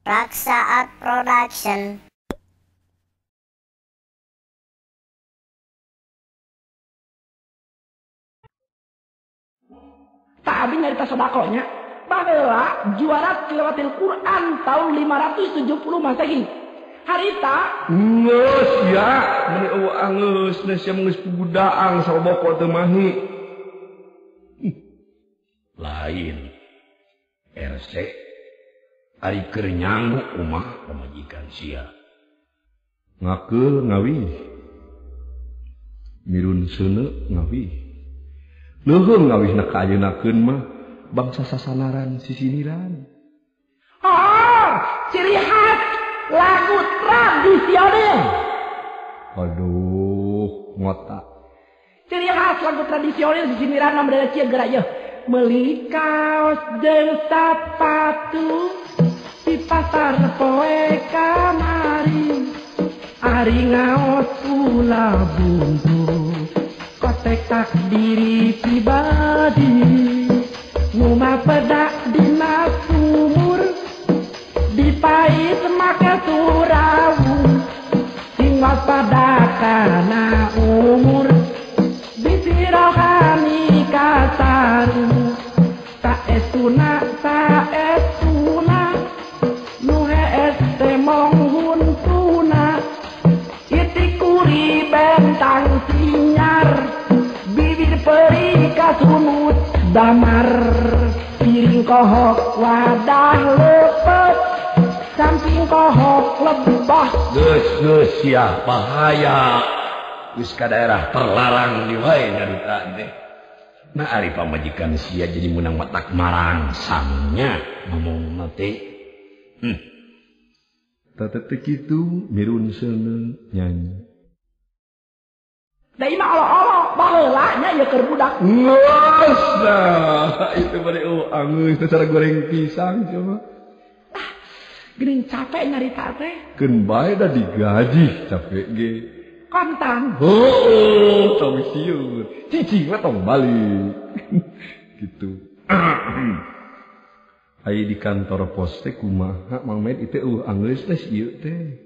Raksa Art Production. Tak abis nyarita sodakonya baheula juara tilawatil Quran tahun 570 Masehi. Harita geus ya meni eueuh angeus sia geus pugudaang saboko teu mahi. Lain RC ari keur nyangu umah pamajikan sia. Ngakeul ngawih. Mirun seuneu ngawih. Leuheung ngawihna ka ayeunakeun mah bangsa sasanaran sisiniran. ciri khas lagu tradisional. Aduh, ngotak. Ciri khas lagu tradisional sisiniran mah beda cia geura yeuh. Meuli kaos jeung sapatu di pasar poe kamari. Ari ngaos ulah buntu kotek takdiri pribadi. Ngumah pedak dina sumur dipait make surawu. Sing waspada kana umur disirohani kasaru. Saestuna nu hees teh monghuntuna. Itikuri bentang sinyar bibir peri kasunut damar. Piring kohok wadah lepet samping kohok lebah. Geus ya bahaya. Geus ka daerah terlarang di wae nyarita teh. Nah ari pamajikan sia jadi meunang matak marangsangnya ngomongna teh. Tata teh kitu mirun seuneu nyanyi. Da imah olo-olo baheula nya ieu keur budak. Geus dah itu bade angeus cara goreng pisang coba. Geuning capek nyarita teh. Keun bae da digaji capek ge. Kontan. Tong sieur. Cicing mah tong balik. Gitu. Ai di kantor pos teh kumaha Mang Med itu anggeus teh ieu teh.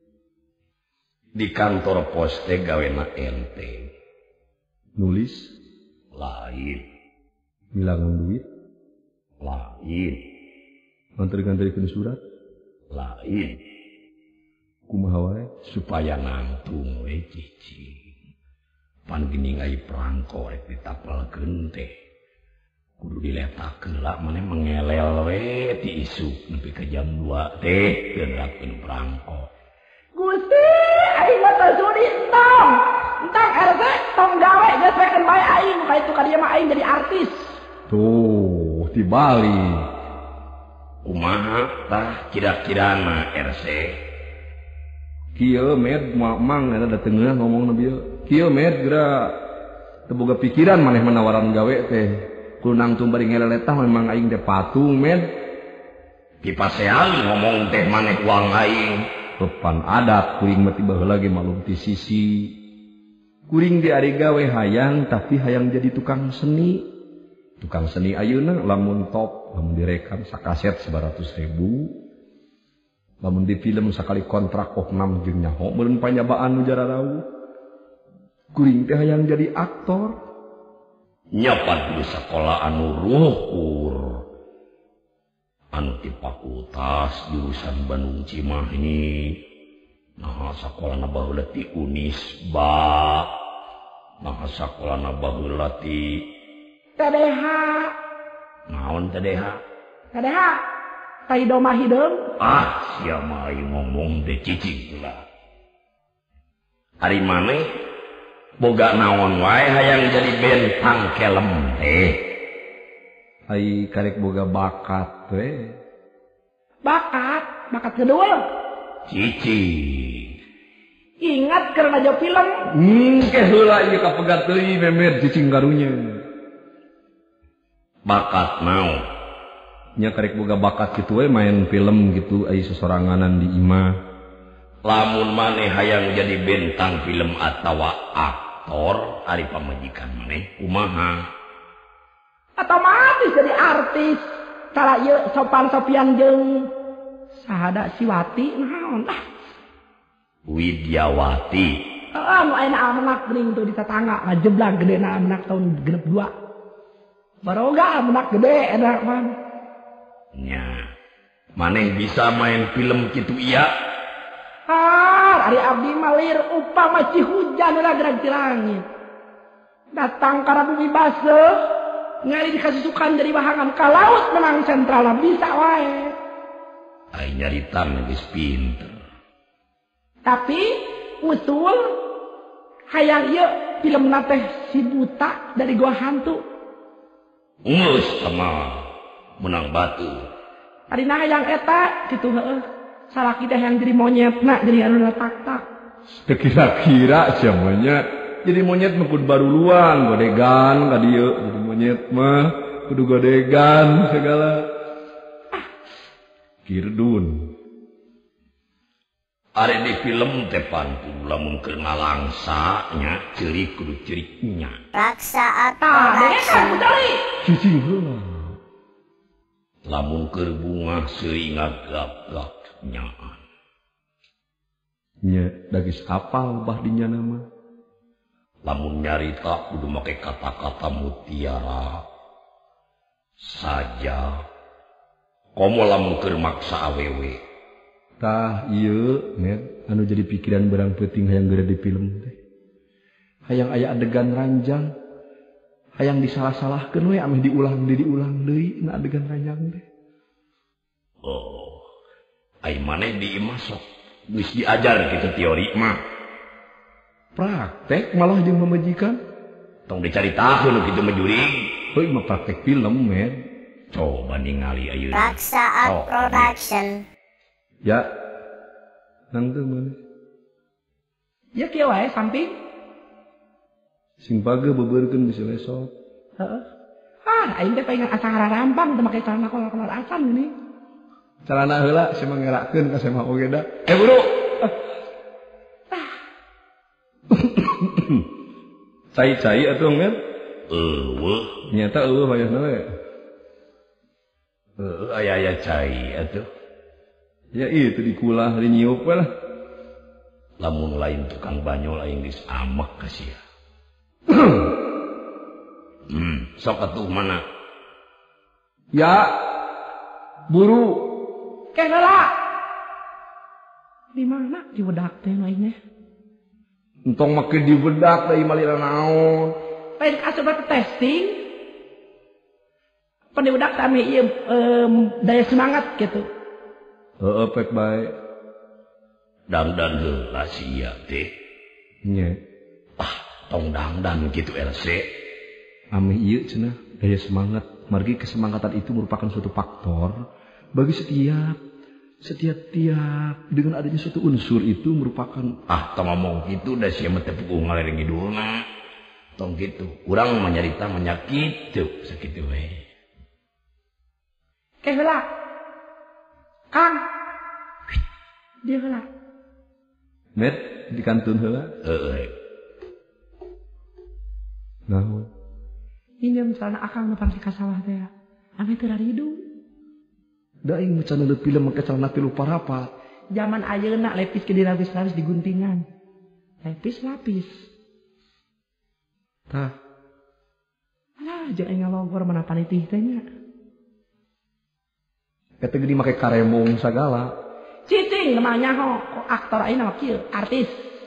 Di kantor pos teh gawena ente. Nulis lain. Milangan duit lain. Nganter-nganterikeun surat lain. Kumaha wae supaya nangtung we cicing. Pan geuning ai perangko rek ditapelkeun teh. Kudu diletakeun lah maneh mengelel we ti isuk nepi ka jam 2 teh geurakeun perangko. Gusti, aing mah teu sudi entong. Entong RT tong gawe geuskeun bae aing ka itu ka dieu mah aing jadi artis. Tuh, dibalik. Kumaha tah kira-kirana RC? Kieu Med mang eta dateungna ngomongna bieu. Kieu Med geura teu boga pikiran maneh menawaran gawe teh. Kudu nangtung bari ngeleletah memang aing teh patung Med. Dipasean ngomong teh maneh uang aing. Pepan adat kuring mah tiba heula ge malum ti sisi. Kuring di ari gawe hayang tapi hayang jadi tukang seni. Tukang seni ayeuna lamun top, lamun direkam sakaset 900.000. Lamun di film sakali kontrak kok 6 jeung nyaho meureun panyabaan nu jararawu. Kuring teh hayang jadi aktor. Nyapan di sakola anu ruhur. Anu ti fakultas jurusan Bandung Cimahi. Nah sakolana baheula ti Unisba. Nah sakolana baheula ti TDH. Naon TDH? TDH. Taido mah hideung. Sia mah aing ngomong teh cicing lah. Ari maneh boga naon wae hayang jadi bentang kelem teh. Ai karek boga bakat we. Bakat kedua. Cicing. Ingat keur ngajo film. Ke heula ieu kapegat teuing memer cicing karunya. Bakat naon? Nya karek boga bakat kitu we main film gitu ai sesoranganan di imah. Lamun maneh hayang jadi bentang film atawa aktor ari pamajikan maneh kumaha? Otomatis jadi artis. Cara ieu sopan-sopian jeung Sahada Siwati naon lah. Widyawati. Nu aya anak geuning tuh di tetangga ngajeblag gedena anak tahun 62. Baroga anak gede enak mah. Nya. Maneh bisa main film kitu iya? Ari abdi malir upama Cihujan heula gerak ti langit. Datang ka bumi baseuh, ngali dikasusukan dari bahangan ka laut menang sentralna bisa wae. Ai nyaritan geus pinter. Tapi usul hayang ieu filmna teh si buta dari gua hantu. Geus sama menang batu. Adina hayang eta kitu heueuh. Salaki teh yang jadi monyetna jadi anu tak-tak. Kira-kira sia monyet. Jadi monyet mah kudu baruluan, godegan ka dieu. Jadi monyet mah kudu godegan segala. Kirdun. Are di film teh pantun lamun keur ngalangsa nya ceurik kudu ceurik nya. Raksa Tah, Production. Cicing heula. Lamun keur bunga seuing ngagap-gap nyaan. Nya dagis apal bah dinya nama. Lamun nyarita kudu make kata-kata mutiara saja. Komo lamun keur maksa awewe. Tah ieu net anu jadi pikiran barang peuting hayang geura di film teh. Hayang aya adegan ranjang. Hayang disalah-salahkeun we ameh diulang deui na adegan ranjang teh. Oh. Ai maneh di imah sok geus diajar kitu teori mah. Praktek malah jeung mamajikan. Tong dicaritakeun kitu mah juring. Heuh mah praktek film men. Coba ningali ayeuna. Raksa Production. Ya. Nang teu maneh. Ya kieu wae samping. Sing page bebeurkeun bisa lesot. Heeh. Aing teh pengen acara rampang teu make celana kolor-kolor acan geuning. Calana heula sia mah ngerakeun ka sama oge da. Buru. Cai-cai atuh men. Eueuh. Nyata eueuh wayahna we. Aya cai atuh. Ya itu dikulah dinyiup we lah. Lamun lain tukang banyol aing geus amek ka sia. Sok atuh mana? Ya. Buru. Kenala. Di mana di bedak teh mainnya? Entong make di bedak da ieu malira naon. Lain asup testing. Pan di bedak teh ieu daya semangat gitu. Heeh pek bae. Dangdan heula sia teh. Nya. Tong dangdan kitu RC. Ameh ieu cenah daya semangat. Margi kesemangatan itu merupakan suatu faktor bagi setiap dengan adanya suatu unsur itu merupakan Tong ngomong kitu da sia mah teh puguh ngalereng idulna. Tong kitu. Urang mah nyarita menyakit tuh sakitu we. Heula. Kang. Dia heula. net dikantun heula. Heeh. Naon? Ini misalnya akang nepang ka sawah teh. Ame teu ridu. Da aing macan leuh film make calana tilu parapat. Zaman ayeuna lepis ke dilapis-lapis di guntingan. Lepis lapis. Tah, Alah, jeung aing ngalogor mana panitih teh nya. eta geuning make karemong sagala. Cicing namanya ho, aktor aing nama kieu, artis.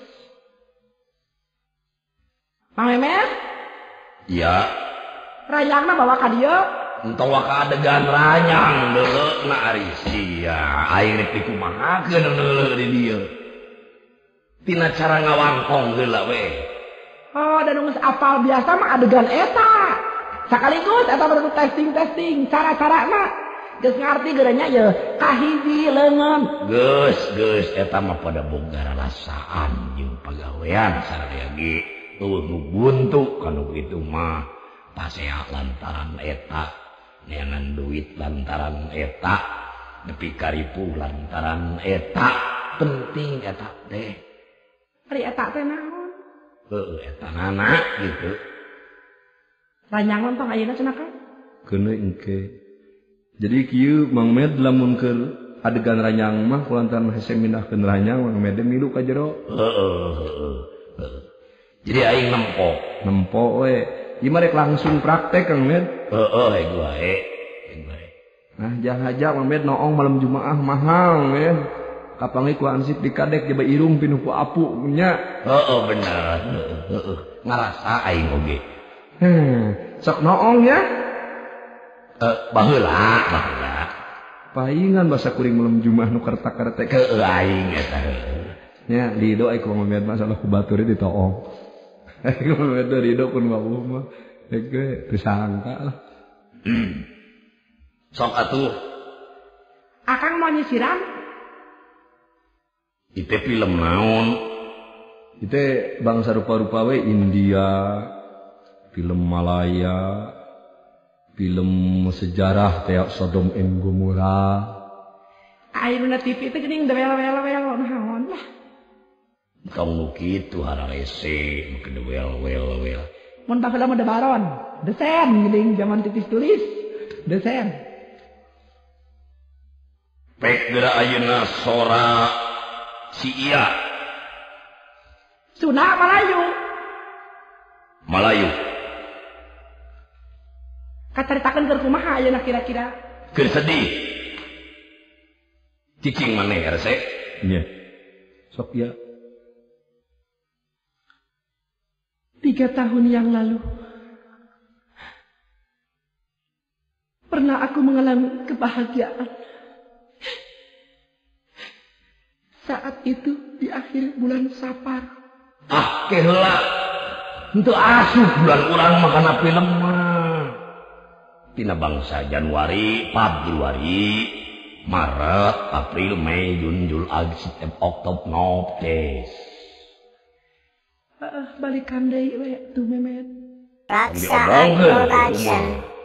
Mang Memet, Ya, rayangna bawa ka dieu. entong waka adegan ranyang deuleukna ari sia. Aing rek dikumahakeun deuleuk di dieu. Tina cara ngawangkong heula we. Oh, dan geus apal biasa mah adegan eta. Sakaligus eta baru testing cara-cara mah geus ngarti geureunya ye kahiji leungeun. Geus eta mah pada boga rarasaan jeung pagawean sararea ge. Eueuh nu buntu kanu kitu mah pasea lantaran eta, neangan duit lantaran eta, nepi karipuh lantaran eta. Penting eta teh. Ari eta teh naon? Eta nana gitu. Ranyangan tong ayeuna cenah kan? Keuneu engke. Jadi kieu Mang Med lamun keur adegan ranyang mah kulantaran hese mindahkeun ranyang mah mede milu ka jero. Jadi aing Nempo we. Ieu mah rek langsung praktek Kang Med. Aing wae. Nah, jangan mah Med noong malam Jumaah mahal Med. Kapangi ku ansip dikadek jaba irung pinu ku apu nya. Bener. Ngarasa aing oge. Sok noong ya. Baheula. Paingan basa kuring malam Jumaah nu kertak-kertek Ke aing eta. nya lido ai ku Mamed masalah ku batur ditoong. Ai ku Mamed lido pun ngawuh mah ge teu sangka lah. Sok atuh. Akang mau nyisiran? Itu film naon? Itu bangsa rupa-rupa we India, film Malaya, film sejarah kayak Sodom and Gomora. Ayeuna TV teh geuning dewel-wel naon lah. Tong nu kitu hararese, nu kede wel. Mun baheula mah debaron, desen geuning zaman titis tulis. Desen. Pek geura ayeuna sora si iya. Sunda Malayu. Kacaritakeun keur kumaha ayeuna kira-kira? Keur sedih. Cicing maneh rese. Nya. Sok ya. 3 tahun yang lalu pernah aku mengalami kebahagiaan. Saat itu di akhir bulan Sapar. Heula. Henteu asup bulan urang mah kana film mah. Tina bangsa Januari, Februari, Maret, April, Mei, Jun, Jul, Agustus, September, Oktober, November. Balikan deui we tuh Memet. Raksa Art Production.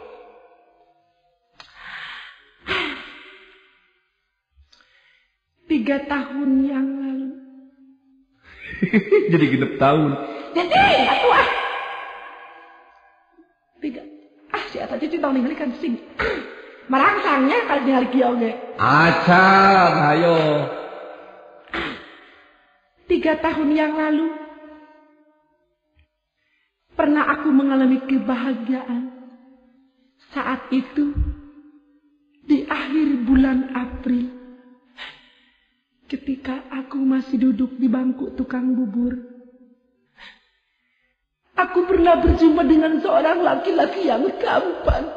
Tiga tahun yang lalu. Jadi genep tahun. Jadi atuh si eta cuci tong ningalikeun sing. Marangsangnya kali ningali kieu ge. Acan, ayo. 3 tahun yang lalu pernah aku mengalami kebahagiaan. Saat itu di akhir bulan April, ketika aku masih duduk di bangku tukang bubur, aku pernah berjumpa dengan seorang laki-laki yang tampan.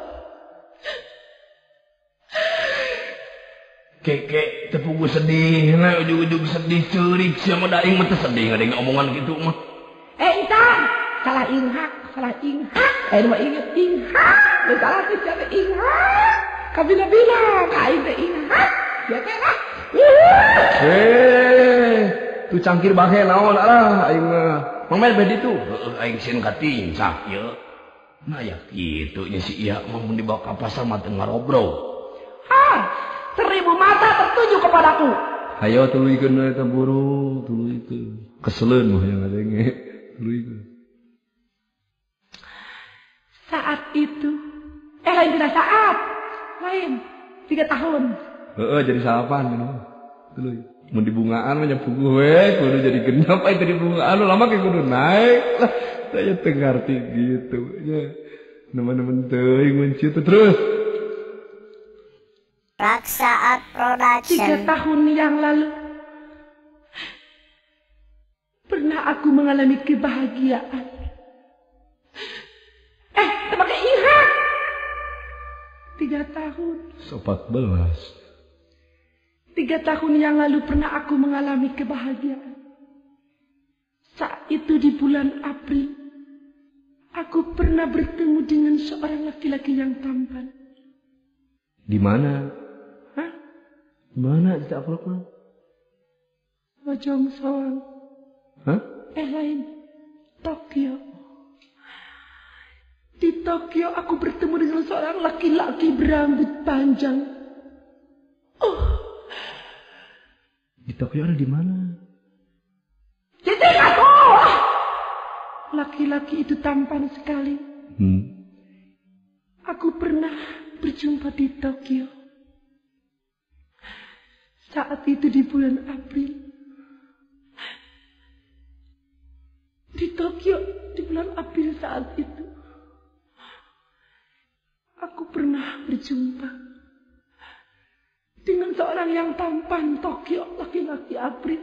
Keke tepugu sedih, nah ujung-ujung sedih ceurik siapa daing mah teu sedih ngadeng omongan gitu mah. Intan, salah inghak. Mah inget inghak, lu salah teh siapa inghak. Kabila-bila, kain teh inghak, ya teh lah. Tu cangkir bahe naon alah aing mah. Mangmel bedi tuh, aing sieun katincak ieu. Nah ya kitu nya si iya mah mun dibawa ka pasar mah teu ngarobrol. 1000 mata tertuju kepadaku. Hayo tuluikeun eta buru, tuluikeun. Keseleun mah yang ngadenge. Tuluikeun. Saat itu, lain tidak saat. Lain 3 tahun. Jadi salapan gitu. Tuluy. Mun di bungaan mah nyapuguh we, kudu jadi genep aya tadi bungaan lama ke kudu naik. Lah, saya teu ngarti gitu nya. Nemen-nemen teuing mun cieu terus. Raksa Art Production. 3 tahun yang lalu pernah aku mengalami kebahagiaan. Pakai ihak 3 tahun. 14. 3 tahun yang lalu pernah aku mengalami kebahagiaan. Saat itu di bulan April, aku pernah bertemu dengan seorang laki-laki yang tampan. Di mana? Hah? Di mana di Takrok mah? Bojong Soang. Hah? Lain. Tokyo. Di Tokyo aku bertemu dengan seorang laki-laki berambut panjang. Di Tokyo ada di mana? Jadi aku. Laki-laki itu tampan sekali. Aku pernah berjumpa di Tokyo. Saat itu di bulan April. Di Tokyo di bulan April saat itu. Aku pernah berjumpa dengan seorang yang tampan Tokyo, laki-laki April.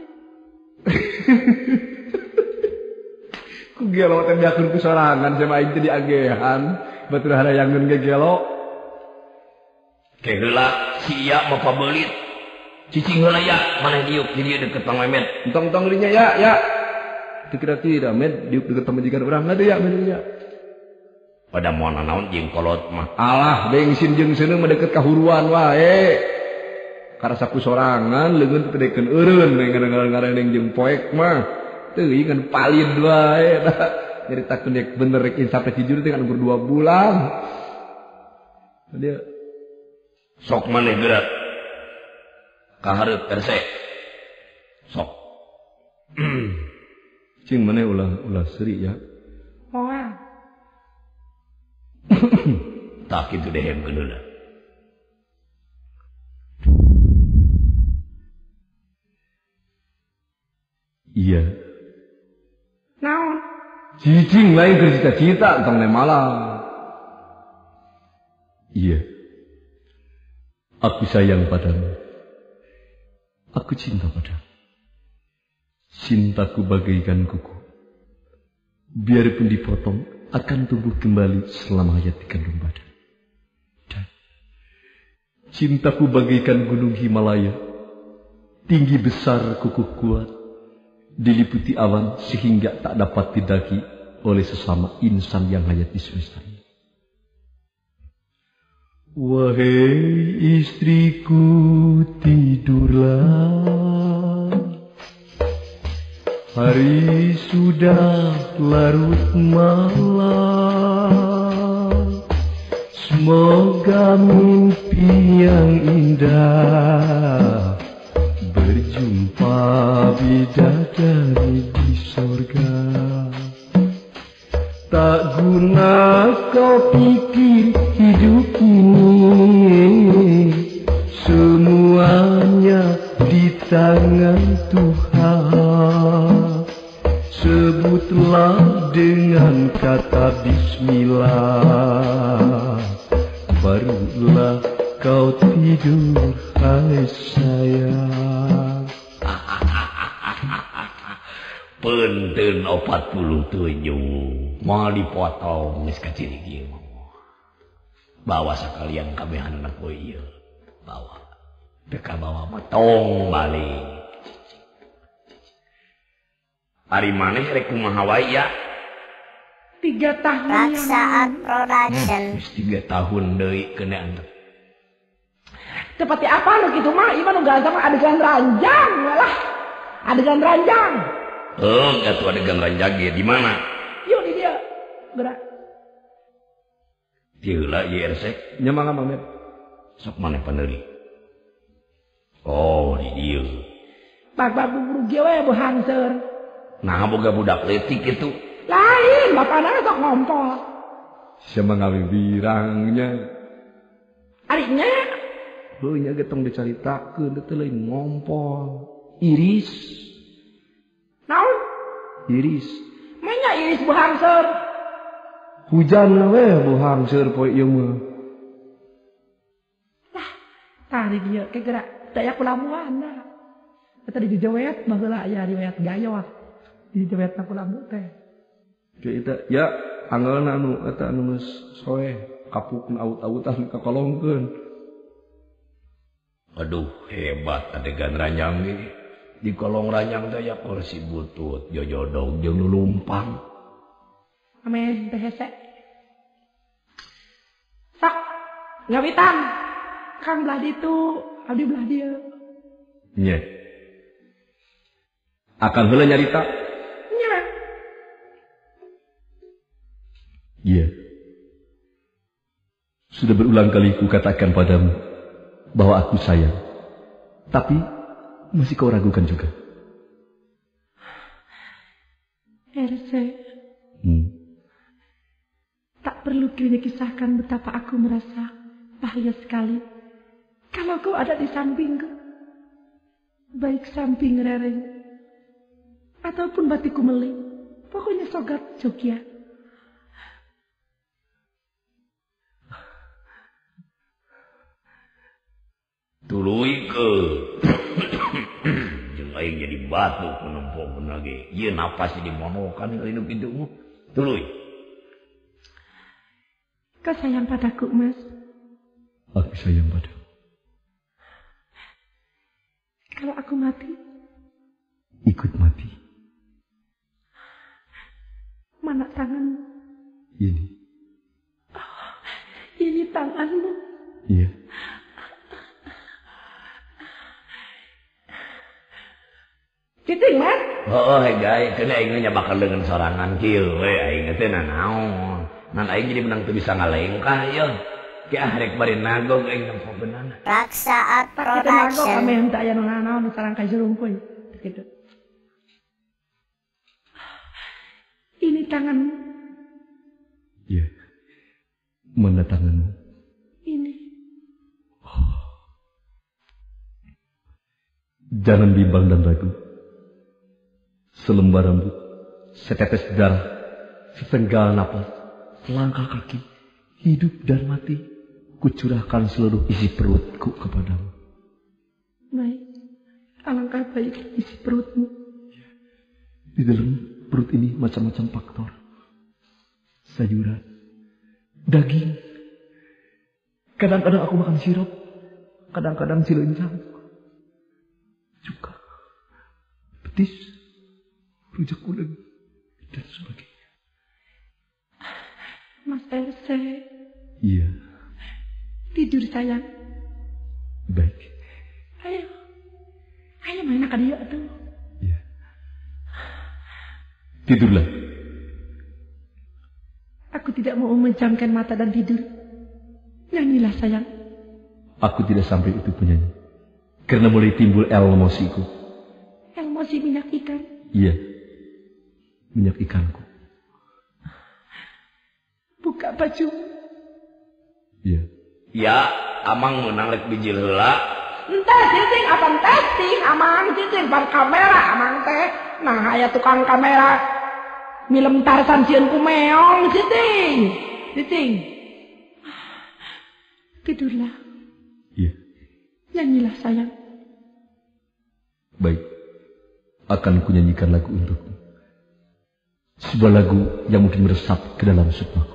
Ku gelo teh biakeun ku sorangan sama aing teh diagehan. Batur harayangeun ge gelo. Ke heula si ieu mah pabelit. Cicing heula ya, maneh diuk di dieu deket Mang Memet. Entong-entong dinya ya. Teu kira-kira med diuk deket majikan urang ngade ya med ya. Pada moal naon jeung kolot mah. Alah bensin jeung seuneu mah deket ka huruan wae. Karasa ku sorangan leungeun teu dekeun eureun we ngareng-ngareng jeung poek mah. Teuing kan palid wae da. Nyaritakeun dek bener rek insaf teh jujur teh kan umur 2 bulan. Dia Sok maneh gerak. Ka hareup perse. Sok. cing maneh ulah seuri ya. Moal. Tak kitu dehem keuneulah. Iya. Naon? Cicing lain keur cita-cita tong malam. Iya. Aku sayang padamu. Aku cinta padamu. Cintaku bagaikan kuku. Biarpun dipotong, akan tumbuh kembali selama hayat di kandung badan. Dan cintaku bagaikan gunung Himalaya. Tinggi besar, kukuh kuat. Diliputi awan sehingga tak dapat didaki oleh sesama insan yang hayat di semesta ini. Wahai istriku, tidurlah. Hari sudah larut malam. Semoga mimpi yang indah berjumpa bidadari di sorga. Tak guna kau pikir hidup ini, semuanya di tangan Tuhan. Sebutlah dengan kata bismillah, barulah kau tidur, hai sayang. Punten 47 moal dipotong geus ka ciri kieu mah. Bawa sakalian kabehan anak boy ieu. Bawa. Teu kabawa mah tong balik. Ari maneh rek kumaha wae ya? 3 tahun Raksaat Production. Geus 3 tahun deui kena antep. Seperti apa nu kitu mah? Ieu mah nu ganteng adegan ranjang lah. Adegan ranjang. Atuh adegan ranjang ge di mana? Yuk di dia. Gerak. Di heula ieu ersek. Nya mangga Mang Met. Sok maneh paneuri. Oh, di dieu. Bapak buru ge we bu hangser. Nah, boga budak leutik kitu. Lain, bapana sok ngompol. Siapa ngawibirangnya? Arinya Heuh nya ge tong dicaritakeun teh lain ngompol. Iris. naon? Iris. Manya iris bu hangser. Hujan we bu hangser poe ieu mah. Tari dia ke gerak daya kulamuana. Eta di jewet baheula aya riwayat gayot. Di jewet kulamu teh. Ke eta ya anggalna anu eta anu geus soeh kapukna aut-autan kakolongkeun. Aduh, hebat adegan ranjang ge. Di kolong ranjang teh aya kursi butut, jojodog jeung nu lumpang. Ame teh hese. Sak ngawitan. Kang belah ditu, abdi belah dieu. Nya. Akan heula nyarita. Nya. Iya. Sudah berulang kali ku katakan padamu bahwa aku sayang. Tapi masih kau ragukan juga. Erse, tak perlu kiranya kisahkan betapa aku merasa bahagia sekali kalau kau ada di sampingku. baik samping rereng ataupun batiku meling, pokoknya sogat Jogja. Tuluy ke jeung aing jadi batu penempok lagi. Ieu napas di monokan hidup hidupmu. Tuluy. Kau sayang padaku, Mas. Aku sayang padamu. Kalau aku mati, Ikut mati. mana tanganmu? Ini. Ini tanganmu. Iya. Citing, Mas. Oh, guys, kena aing bakal dengan sorangan kieu we aing teh nanaon. Nan aing jadi menang teu bisa ngalengkah ieu. Ki arek bari nagog aing nempokeunana. Raksaat Kita nagok Production. ame henteu aya nu nanaon sareng ka jerungkuy. Gitu. Ini tanganmu. Iya. Mana tanganmu? Ini. Jangan bimbang dan ragu. Selembar rambut, setetes darah, setenggal napas, selangkah kaki, hidup dan mati, kucurahkan seluruh isi perutku kepadamu. Baik. Alangkah baik isi perutmu. Di dalam perut ini macam-macam faktor. Sayuran, daging. Kadang-kadang aku makan sirup, kadang-kadang cilencang, cuka, petis, rujak uleng, dan sebagainya. Mas RC, Iya, tidur sayang. baik. Ayo. Ayo main ke dia tuh. Iya. Tidurlah. Aku tidak mau memejamkan mata dan tidur. Nyanyilah sayang. Aku tidak sampai itu penyanyi. Karena mulai timbul emosiku. Emosi minyak ikan. Iya. Minyak ikanku. Buka baju. Iya. Ya, amang menang rek bijil heula. Entah citing apa testing. Amang citing bar kamera amang teh. Nah aya tukang kamera. Milem Tarsan cieun ku meong citing. Citing. Tidurlah. Iya. Nyanyilah sayang. Baik. Akan kunyanyikan lagu untukmu. Sebuah lagu yang mungkin meresap ke dalam sukmaku.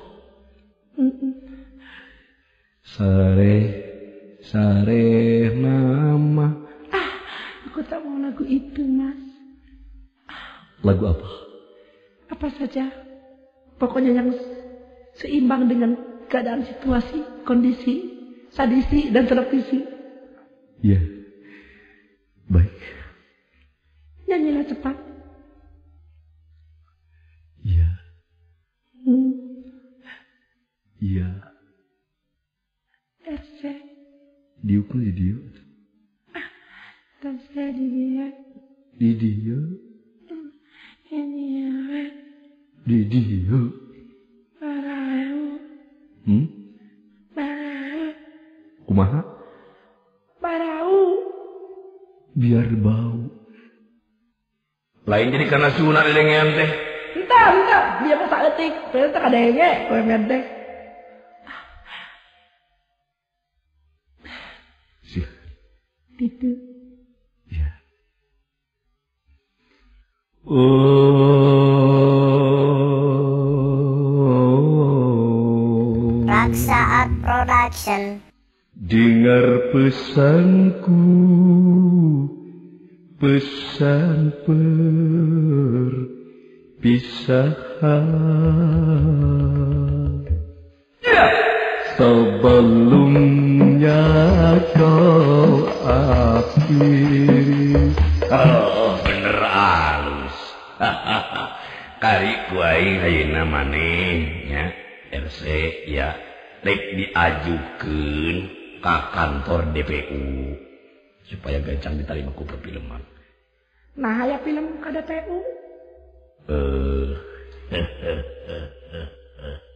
Sare, sare nama. Aku tak mau lagu itu, Mas. Lagu apa? Apa saja. Pokoknya yang seimbang dengan keadaan situasi, kondisi, sadisi, dan televisi. Iya. Baik. Nyanyilah cepat. Iya. Iya. RC. Diuk di dia. Dan saya dilihat. Di dia. Ini ya. Di dia. Barau. Barau. Kumaha? Barau. Biar bau. Lain jadi karena sunat dengan teh. Entah. Dia masa etik. Saya tak ada yang gue mendek. Silakan. Itu. Ya. Raksaat Production. Dengar pesanku, pesan perpisahan. Sebelumnya kau akhiri. Oh, bener halus. Kari ku aing ayeuna maneh nya RC ya rek diajukeun ka kantor DPU supaya gancang diterima ku perfilman. Nah, aya film KDPU.